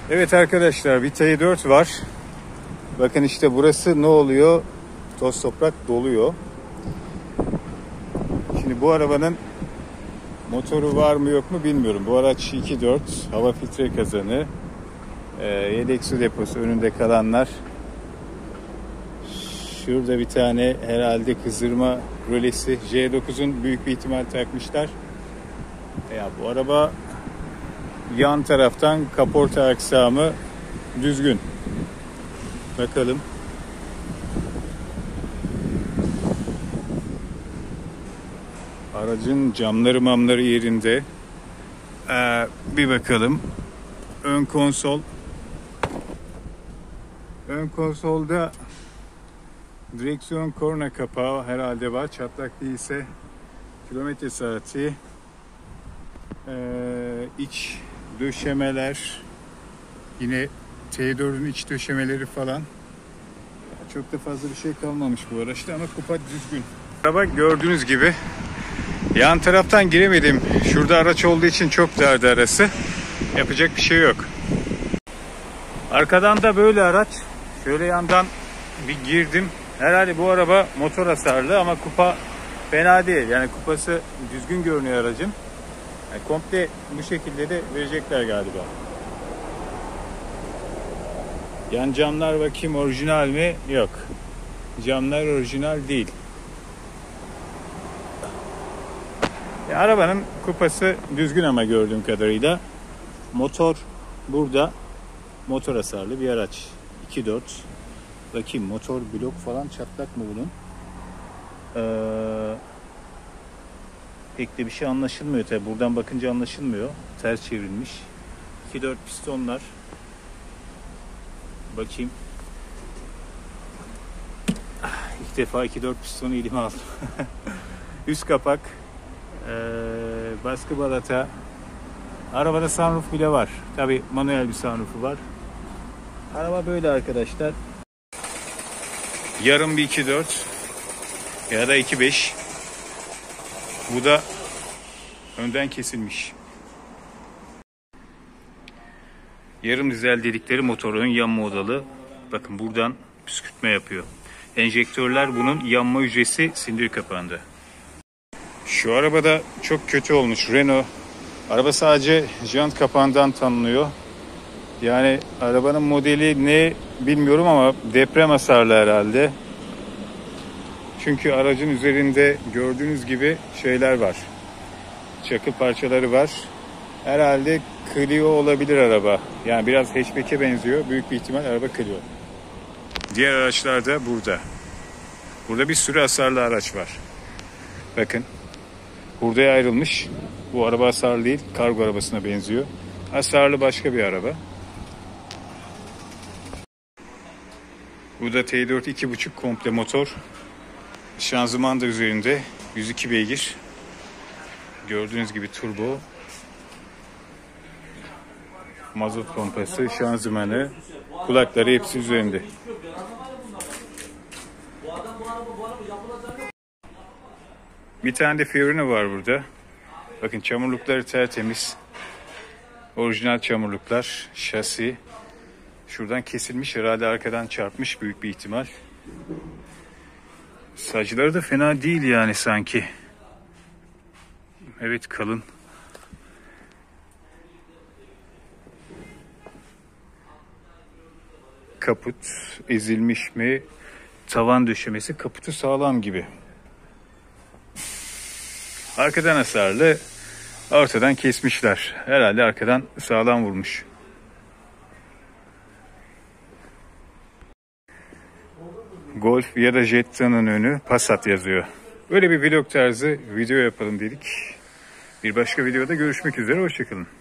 Evet arkadaşlar, bir T4 var. Bakın işte burası ne oluyor? Toz toprak doluyor. Şimdi bu arabanın motoru var mı yok mu bilmiyorum. Bu araç 2.4 hava filtre kazanı. Yedek su deposu önünde kalanlar. Şurada bir tane herhalde kızdırma rölesi. J9'un büyük bir ihtimal takmışlar. Ya bu araba yan taraftan kaporta aksamı düzgün. Bakalım. Aracın camları mamları yerinde. Bir bakalım. Ön konsol. Ön konsolda direksiyon korna kapağı herhalde var. Çatlak değilse kilometre saati. İç döşemeler. Yine T4'ün iç döşemeleri falan. Çok da fazla bir şey kalmamış bu araçta ama kupa düzgün. Araba gördüğünüz gibi yan taraftan giremedim. Şurada araç olduğu için çok dardı arası. Yapacak bir şey yok. Arkadan da böyle araç. Şöyle yandan bir girdim. Herhalde bu araba motor hasarlı ama kupa fena değil. Yani kupası düzgün görünüyor aracın. Yani komple bu şekilde de verecekler galiba. Yan camlar bakayım orijinal mi? Yok. Camlar orijinal değil. Arabanın kupası düzgün ama gördüğüm kadarıyla. Motor burada. Motor hasarlı bir araç. 2.4. Bakayım motor blok falan çatlak mı bunun? Pek de bir şey anlaşılmıyor tabi. Buradan bakınca anlaşılmıyor. Ters çevrilmiş. 2.4 pistonlar. Bakayım. İlk defa 2.4 pistonu elime aldım. Üst kapak. Baskı balata. Arabada sunroof bile var. Tabi manuel bir sunroofu var. Araba böyle arkadaşlar. Yarım bir 2.4 ya da 2.5. Bu da önden kesilmiş. Yarım dizel dedikleri motorun yanma odalı. Bakın buradan püskürtme yapıyor. Enjektörler bunun yanma hücresi sindir kapağında. Şu arabada çok kötü olmuş. Renault. Araba sadece jant kapağından tanınıyor. Yani arabanın modeli ne bilmiyorum ama deprem hasarlı herhalde. Çünkü aracın üzerinde gördüğünüz gibi şeyler var. Çakı parçaları var. Herhalde Clio olabilir araba. Yani biraz hatchback'e benziyor. Büyük bir ihtimal araba Clio. Diğer araçlar da burada. Burada bir sürü hasarlı araç var. Bakın. Hurdaya ayrılmış. Bu araba hasarlı değil. Kargo arabasına benziyor. Hasarlı başka bir araba. Bu da T4 2.5 komple motor. Şanzıman da üzerinde. 102 beygir. Gördüğünüz gibi turbo. Mazot pompası, şanzımanı, kulakları hepsi üzerinde. Bir tane de Fiorino var burada. Bakın çamurlukları tertemiz. Orijinal çamurluklar, şasi. Şuradan kesilmiş herhalde, arkadan çarpmış büyük bir ihtimal. Sacları da fena değil yani sanki. Evet, kalın. Kaput ezilmiş mi? Tavan döşemesi, kaputu sağlam gibi. Arkadan hasarlı, ortadan kesmişler. Herhalde arkadan sağlam vurmuş. Golf ya da Jetta'nın önü Passat yazıyor. Böyle bir vlog tarzı video yapalım dedik. Bir başka videoda görüşmek üzere, hoşçakalın.